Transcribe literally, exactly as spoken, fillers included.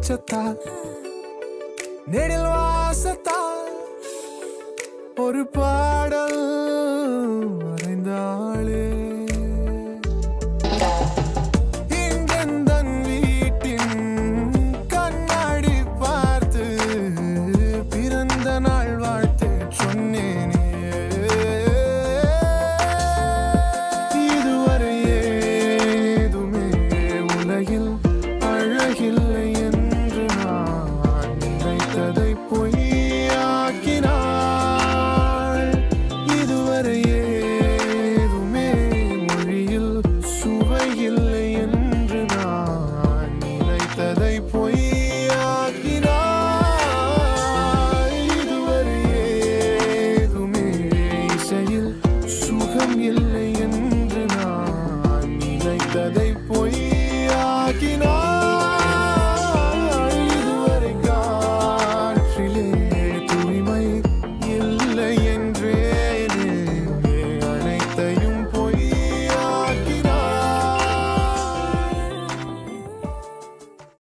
வெளிச்சத்தால் நெடில் வாசத்தால் ஒரு பாடல் வரைந்தாளே இங்கெந்தன் வீட்டின் கண்ணாடி பார்த்து பிறந்த நாள் வாழ்த்து சொன்னேனே இதுவரை ஏதுமே உலகில் அழகில்லை என்று நான் நினைத்ததை பொய்யாக்கினாள் இதுவரை ஏதுமே மொழியில் சுவையில்லை என்று நான் நினைத்ததை பொய்